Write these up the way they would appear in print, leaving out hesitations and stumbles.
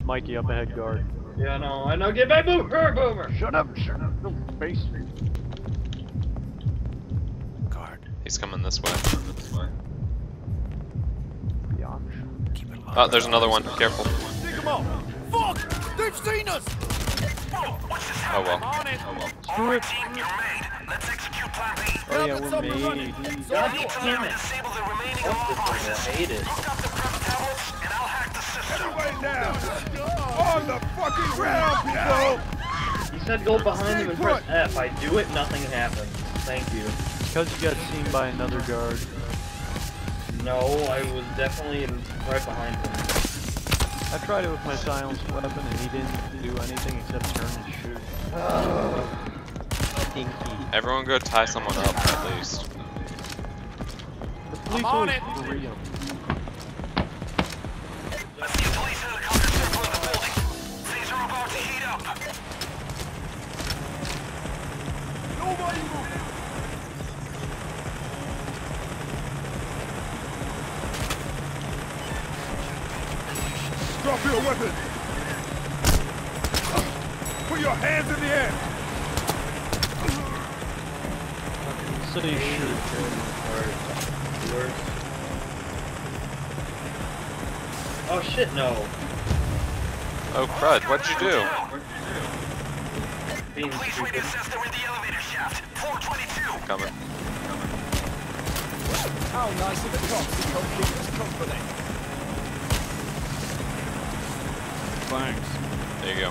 Mikey up ahead, guard. Yeah, I know. Get back, boomer! Shut up! No, face. Guard. He's coming this way. Biatch. Oh, there's another one. Careful. Dig him up! Fuck! They've seen us! Oh well. Screw it! Let's execute plan B. Oh yeah, we're made. God damn it! Disable the remaining I devices. hate it. Look up the prep tablets and I'll hack the system. On the fucking ground, people! He said go behind him and press F. I do it, nothing happens. Thank you. Because you got seen by another guard. No, I was definitely right behind him. I tried it with my silenced weapon and he didn't do anything except turn and shoot. Stinky. Everyone go tie someone up at least. The police always free him. I see a police helicopter circling the building. Things are about to heat up. Nobody move! Drop your weapon! Put your hands in the air! City shoot. Oh shit, no. Oh crud, what'd you do? Being Police ready to stupid. assess they're in the elevator shaft. 422. Coming. How nice of the cops to come keep us company. Thanks. There you go.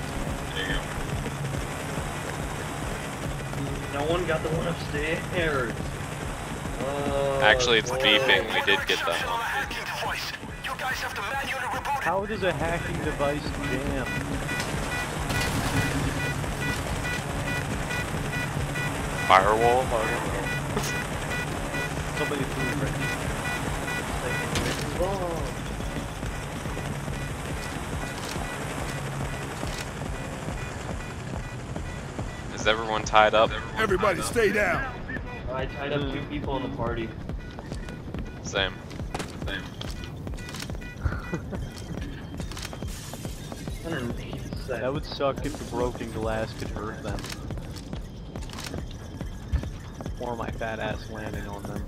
No one got the one upstairs. Actually, it's boy. beeping. We did get that On a one. hacking device. You guys have to manually reboot it. How does a hacking device jam? Firewall? Somebody threw a wrench. Is everyone tied up? Everybody stay down! I tied up 2 people in the party. Same. 187. That would suck if the broken glass could hurt them. Or my fat ass landing on them.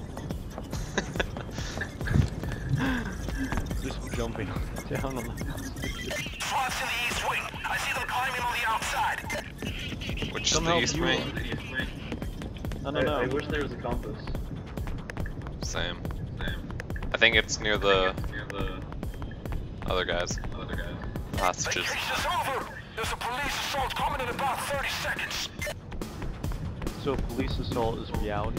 Just jumping down on them. SWAT's in the east wing. I see them climbing on the outside. Which is Come the help east you. wing? I don't know. I wish there was a compass. Same. I think it's near the other guys. Hostages. Case is over. There's a police assault coming in about 30 seconds. So police assault is reality.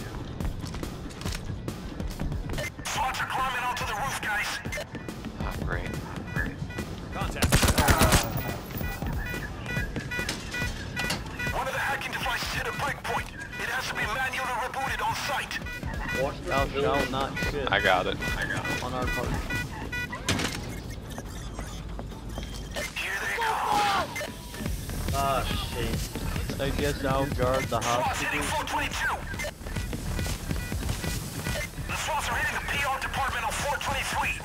SWATs are climbing onto the roof, guys. Oh, great. Contact. One of the hacking devices hit a breakpoint. It has to be manually rebooted on site. Watch the Thou building. shalt not shit I got it. on our part. Here they go. Ah, shit. I guess I'll guard the SWAT's hitting hostages. 422. The SWATs are hitting the PR department on 423.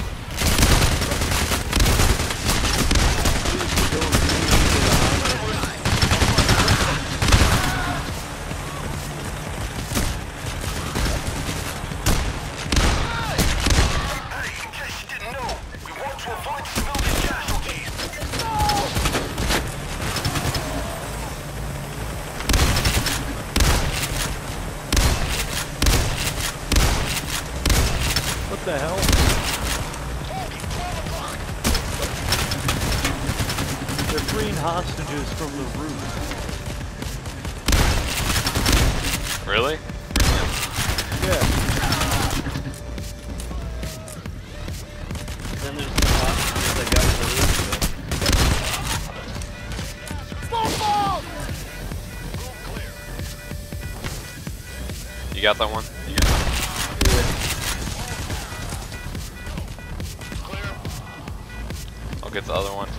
Hey, in case you didn't know, we want to avoid civilian casualties. What the hell? They're freeing hostages from the roof. Really? Yeah. Then there's the hostages that got the roof. You got that one? I'll get the other one.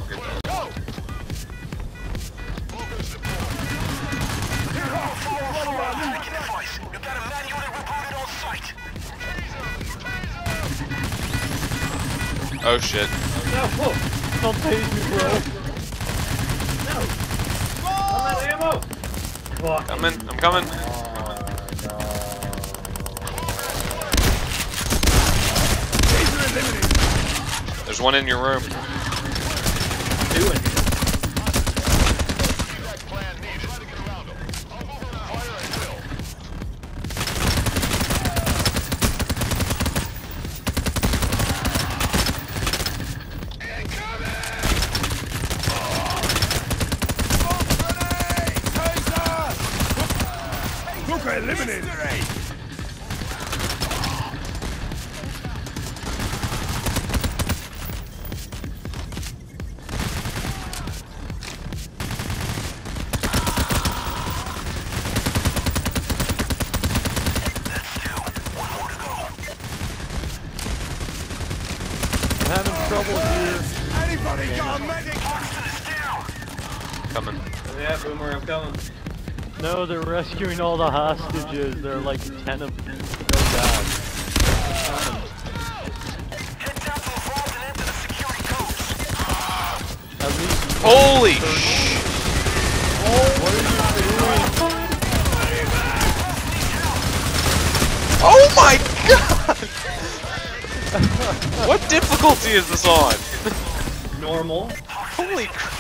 Hacking device. You got a manually rebooted on site. Oh shit. No, whoa! Don't tase me, bro. I'm out of ammo! Fuck. I'm coming. There's one in your room. Doing. Luca eliminated. I'm having trouble here. Anybody got a medic? Coming. Yeah, Boomer, I'm coming. No, they're rescuing all the hostages. There are like 10 of them. Oh god. Head down to the vault and enter the security codes. At least. Holy sh! What are you doing? Oh my god! What difficulty is this on? Normal. Holy crap.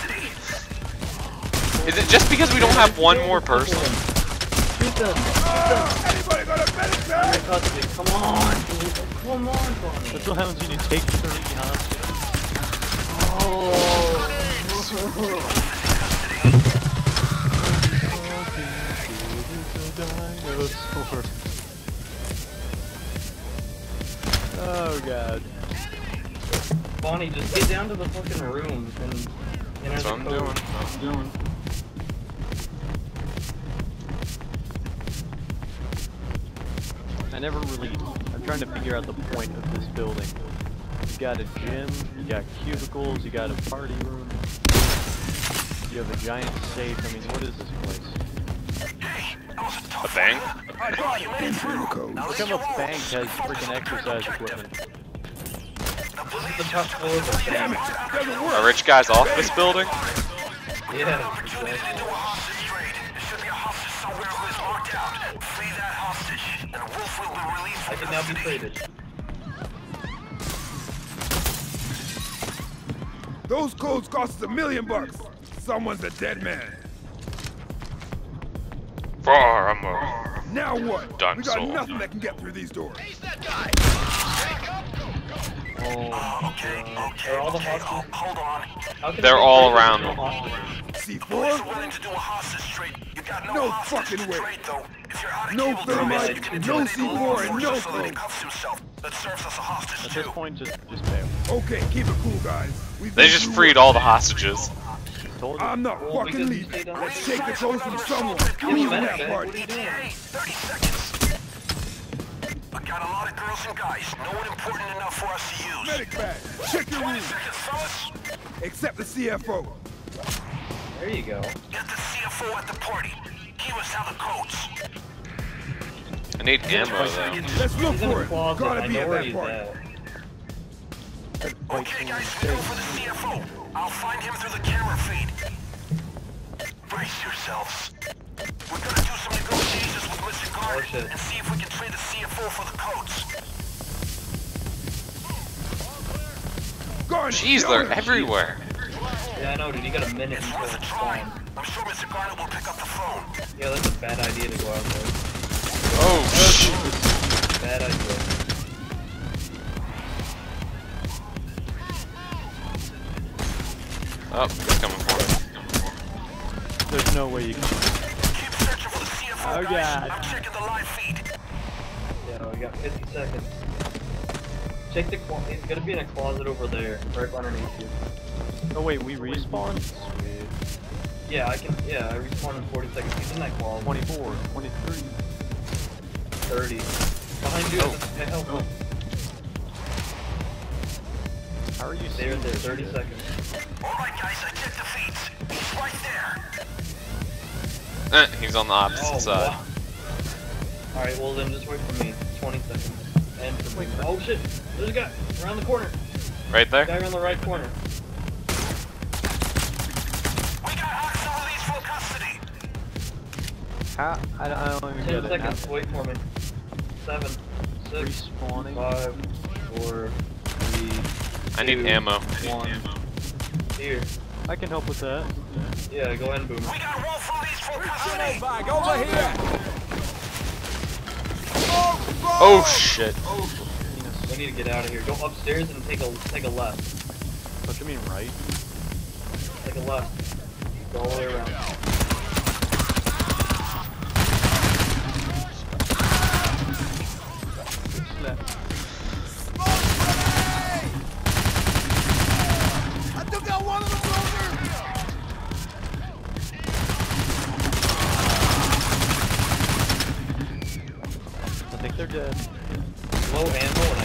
Is it just because we don't have one more person? Shoot them. Anybody got a medic bag? Come on, dude. Come on, Bonnie. That's what happens when you take 30 hostages. Oh god. Bonnie, just get down to the fucking room and enter That's what I'm the code. doing. I never really. I'm trying to figure out the point of this building. You got a gym, you got cubicles, you got a party room, you have a giant safe. I mean, what is this place? A bank? Look how a bank has freaking exercise equipment. This is the top floor of the bank. Are rich guys off this building? Yeah, Opportunity to exactly. do a hostage trade. There should be a hostage somewhere who is locked out. Free that hostage, and Wolf will be released I from can now be custody. traded. Those codes cost us $1 million. Someone's a dead man. Now what? Done We got so. nothing that can get through these doors. Okay. Are all the hostages? Hold on. How can They're I be all traded around with no them. hostages? Police are C4? willing to do a hostage trade. You got no, No hostage fucking to way. trade, though. If you're out of No cable thermite, you can no intimidate C4, law and no enforcement so that he code. cuffs himself. That serves as a hostage, At too. this point, just bail. Okay, keep it cool, guys. We've They been just through freed worse. all the hostages. Told you. I'm not Well, fucking because you leaving. stayed on Let's the take the codes from someone. Give me Who's a in minute, that man. party? What are you doing? ETA, 30 seconds. I got a lot of girls and guys. No one important enough for us to use. Medic bag. Check your 20 room. seconds, fellas. Except the CFO. There you go. Get the CFO at the party. He must have the codes. I need ammo though. Let's look He's in for the it. closet. Gotta I be know at where that he's party. at. Okay, guys, we go for the CFO. I'll find him through the camera feed. Brace yourselves. We're gonna do some negotiations with Mr. Garrett shit. and see if we can trade the CFO for the codes. Garnet, Jeez, get they're on it. everywhere. Yeah, I know, dude. You got a minute It's until worth a it's try. fine. I'm sure Mr. Garrett will pick up the phone. Yeah, that's a bad idea to go out there. Oh shit. Bad idea. Oh, he's coming for me. There's no way you can. Keep searching for the CFO, Oh, guys. God. I'm checking the live feed. Yeah, we got 50 seconds. Check the closet. It's gonna be in a closet over there, right underneath you. Oh wait, we respawn? Sweet. Yeah, I respawn in 40 seconds. He's in that closet. 24, 23. 30. Behind you. Oh. Hey, help me. How are you There, seeing there. this 30 shit? seconds. Alright, guys, I checked the feeds. He's right there. He's on the opposite side. wow. Alright, well then just wait for me. 20 seconds. And for me. Oh shit! There's a guy around the corner. Right there? Guy around the right corner. How? I don't even 10 get seconds, it. wait for me. 7, 6, Respawning. 5, 4, 3, I need 2, ammo. 1. Here. I can help with that. Yeah, go ahead and boom. We got a roll for these for custody. Bag over here! Oh shit. We need to get out of here. Go upstairs and take a left. What do you mean, right? Take a left. Go all the way around. Left. I took out one of them, I think they're dead. Low ammo and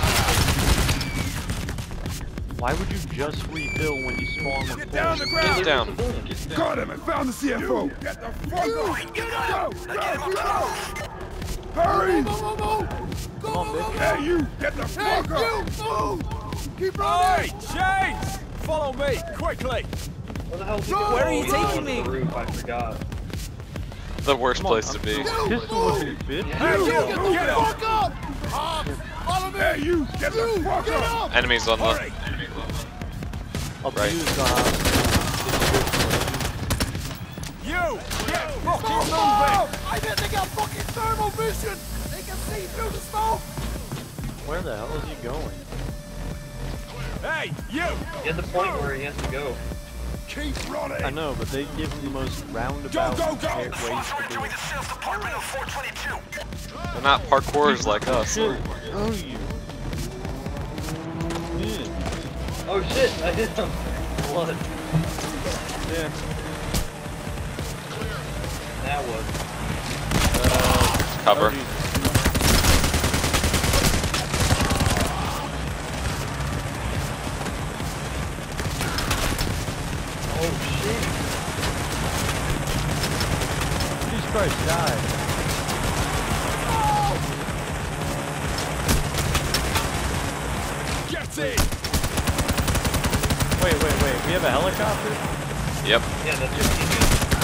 Why would you just refill when you spawn with Get down full? the ground! Get down. Got him! I found the CFO! Get the fuck up! Go! Hurry! Come on, bitch. Hey, you! Get the fuck up! Keep running! Hey, Chase! Follow me, quickly! Where the hell is he Where going? are you He's going taking to me? the roof, I forgot. The worst place to be. Pistol with you, bitch. Hey, you! Get the fuck up! Follow me! Hey, you! Get the fuck up! Enemies on the. I'll Right. use You! Get fucking moving! I bet they got fucking thermal vision! They can see through the smoke! Where the hell is he going? Hey, you! Get the point where he has to go. Keep running! I know, but they give him the most roundabout Go, go, go! ways to do Join it. the sales department of 422. They're not parkourers like us. Shit. Oh, you. Yeah. Oh shit, I hit him. Blood. Yeah. That was. Cover. Oh, geez. Oh shit. Jesus Christ, die. Get it! Wait. We have a helicopter? Yep. Yeah, that's your teammate.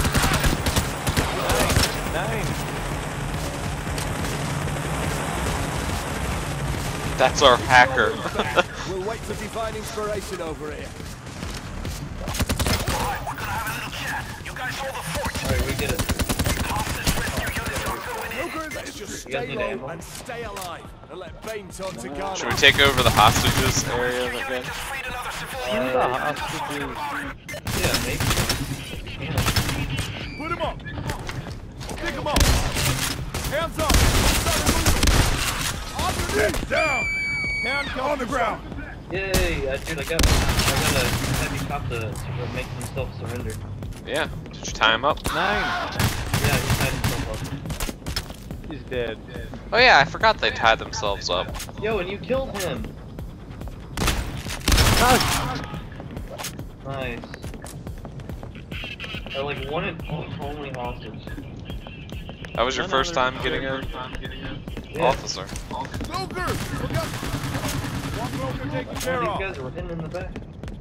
Nice. That's our hacker. We'll wait for divine inspiration over here. Alright, we're gonna have a little chat. You guys hold the fort. Alright, we get it. Hostage rescue units are going in. Let's just You guys stay need low ammo? and stay alive, and let Bane turn to Ghana. Should we take over the hostages area Your again? unit just freed another civilian. Who the hostages? Yeah, maybe. Put him up! Pick him up! Hands up! Head down! Hand on the ground! Yay, dude, I got a heavy cop to make himself surrender. Yeah. Did you tie him up? 9. Yeah, he tied himself up. He's dead. Oh yeah, I forgot they tied themselves up. Yo, and you killed him! Nice. Like one and only hostage. That was your first time getting an Yeah. officer. Joker! One broker taken All care these of. guys were hidden in the back.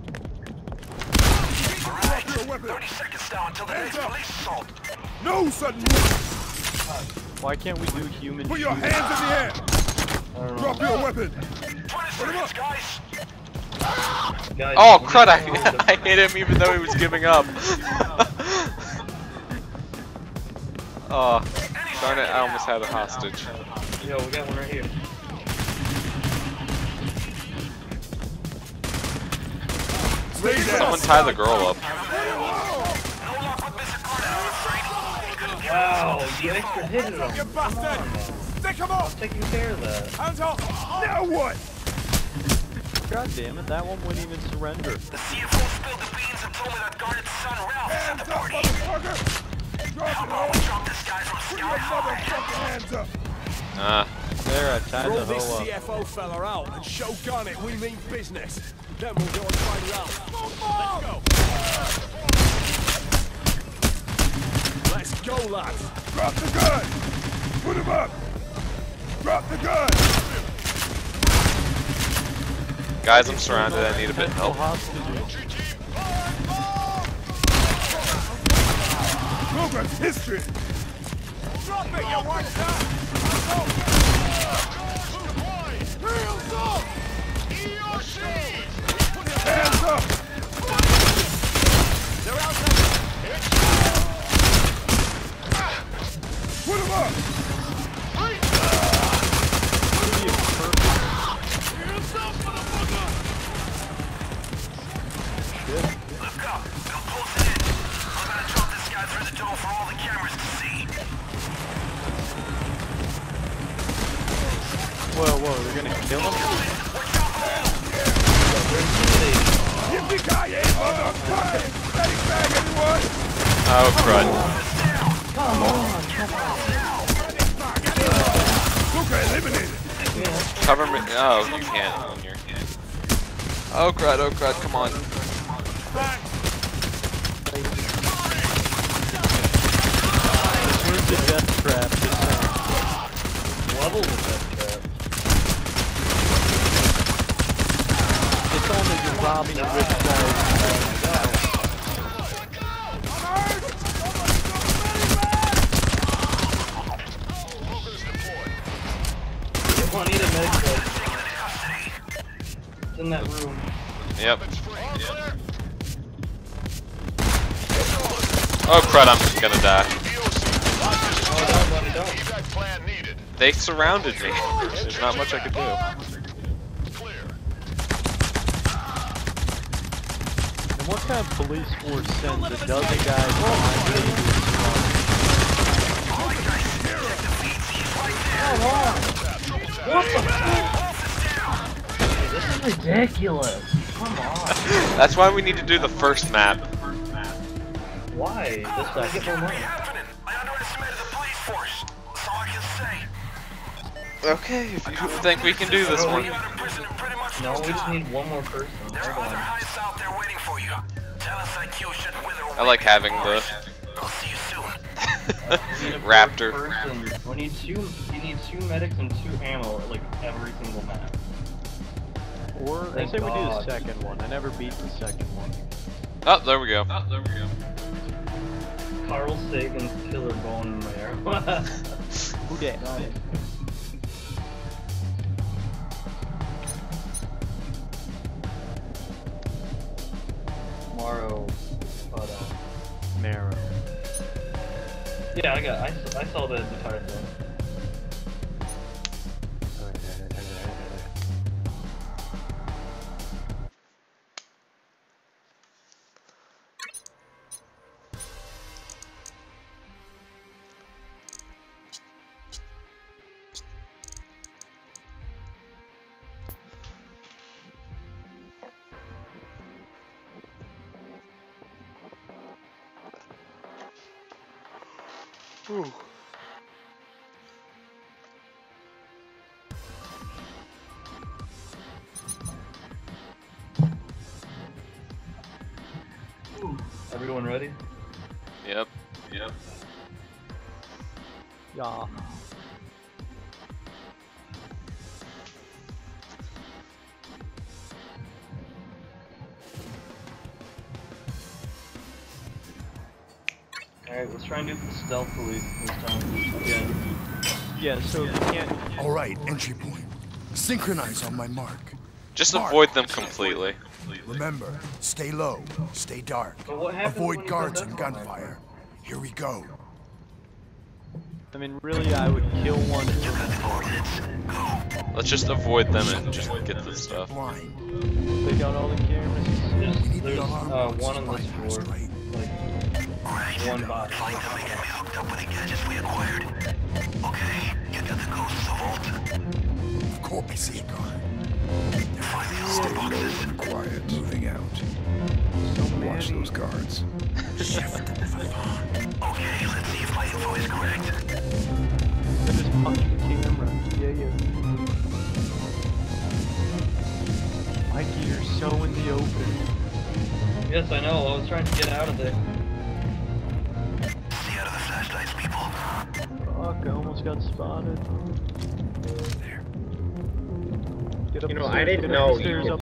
Alright, Your weapon. 30 seconds now until the next police assault. No sudden movement! Why can't we do human Put your shoot? hands in the air! I don't know. Drop your weapon! 20 seconds, guys. Guys, Oh you crud! need to hold I hit him even though he was giving up. Oh, darn it! I almost had a hostage. Yo, we got one right here. Stay down! Someone tie the girl up. No luck with Mr. Carter, I'm afraid. Wow, you extra hit him. You Come bastard! on, man. Stick him up! Taking care of that. Hands up! Now what? God damn it, that one wouldn't even surrender. The CFO spilled the beans and told me that guarded son Ralph is at Hands the up, party. motherfucker! Drop How it, about we drop this guy from Put sky your high? motherfucking hands up! There, I tied Roll the this hoe up. CFO fella out and show Garnet we mean business. Then we'll go and find Ralph. Let's go! Let's go, lads! Drop the gun! Put him up! Drop the gun! Guys, I'm surrounded. I need a bit of help. Program's history! Drop it, you white cat! Heels up! Hands up! They're outside! Put him up! Hands up, motherfucker! Let's go. Go close it in. I'm gonna drop this guy through the door for all the cameras to see. Whoa, whoa, they're gonna kill him? Yippee-ki-yay, motherfucker! Steady bag, anyone? Oh, crud. Okay, eliminated. Cover me. Oh, you can't. When you're... Oh, crud, come on. Where's the death trap? Level the death trap. It's on that you're robbing a rich guy's Come on, need a medic kit. It's in that room. Yep. Oh, crud, I'm just gonna die. They surrounded me. There's not much I could do. And what kind of police force sends a dozen guys behind me? What the fuck? This is ridiculous. Come on. That's why we need to do the first map. Why? This way I get more money. I underestimated the police force. That's all I can say. Okay, if you think we can do this one. No, we just need one more person. There are other heists out there waiting for you. Tell us execution whether I like having the I'll see you soon. We need a Raptor. person. We need two medics and 2 ammo at like every single map. Or I Thank say we do the God. second one. I never beat the second one. Oh, there we go. Carl Sagan's killer bone there. Who dat? Morrow. Marrow. Yeah, I saw the entire thing. Ooh. Everyone ready? Yep. Yeah. Alright, let's try and do this stealthily this time. Again. Yeah, so you can't. All right, entry point. Synchronize on my mark. Just avoid them completely. Remember, stay low, stay dark. But what happens when Avoid you guards put and that on my gunfire. Here we go. I mean, really, I would kill one. Let's just avoid them and just get the stuff. Blind. Take out all the cameras. There's one on this floor. Right. Like, one box. Find them and get me hooked up with the gadgets we acquired. Okay, get to the ghosts of Vault. Copy, Seagull. Stay low and quiet. Moving out. Watch those guards. Okay, let's see if my info is correct. I just punched the camera. Yeah. Mikey, you're so in the open. Yes, I know. I was trying to get out of there. Stay out of the flashlights, people. Fuck, I almost got spotted. There. Get up You know, the I stairs, didn't get up know the you stairs, could up